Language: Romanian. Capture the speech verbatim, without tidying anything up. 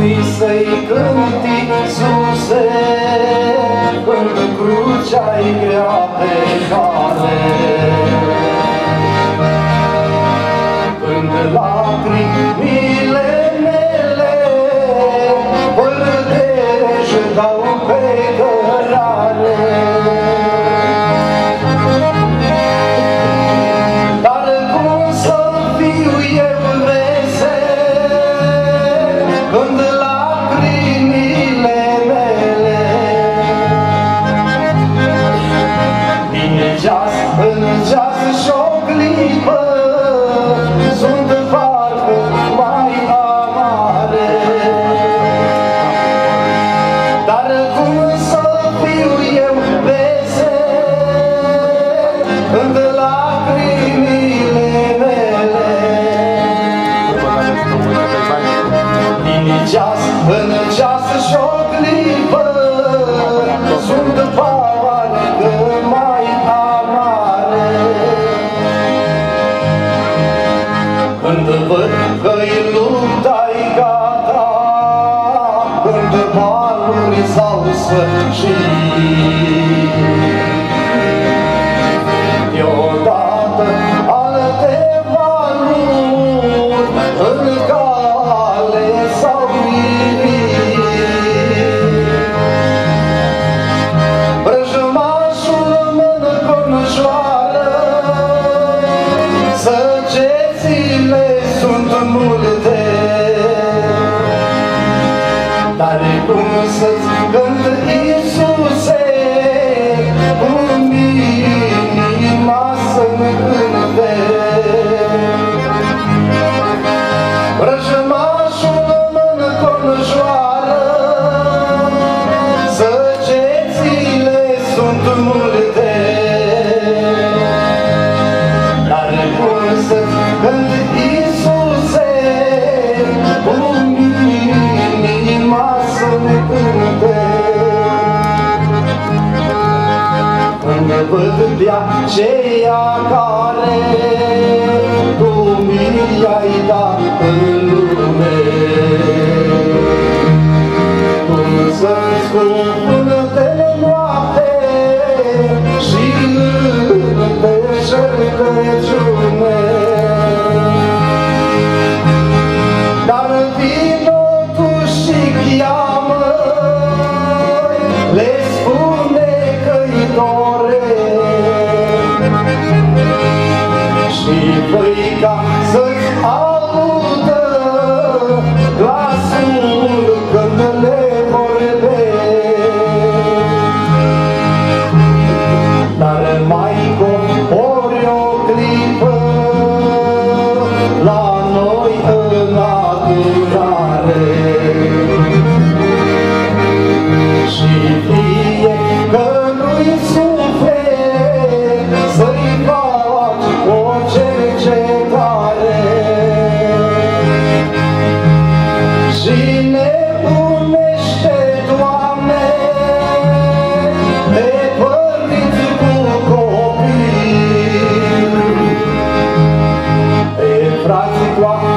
lui să-i cânt Iisuse, când crucea-i grea pe cale. Când lacrimile mele părdeș dau pe cărare, dar cum să fiu eu vesel când lacrimile mele din ceas în ceas și-o clipă sunt parcă mai amare. Dar cum să fiu eu vesel când lacrimile mele din ceas în ceas și-o clipă sunt parcă mai amare. Când văd că-i lupta-i gata, când valuri s-au sfârșit, deodată alte valuri în cale s-au ivit. Vrăjmașul mână conjoară, săgețile sunt multe, dar cum să-ți cânt Iisuse, cum inima să-mi cânte. Vrăjmașul mână conjoară, săgețile sunt multe, dar cum să-ți cânt Iisuse, cum inima să-mi cânte. Când văd pe aceia care tu mi-ai dat în lume, cum să-ți cuvânte noapte și pe șertăciune, dar vino tu și cheamă, le spune că-i doresc și voi ca să-ți audă glasul când le vorbesc. Dar mai cobori o clipă la noi în adunare și fiecărui suflet să-i faci o cercetare și nebunește, Doamne, pe părinți cu copii, pe frații cu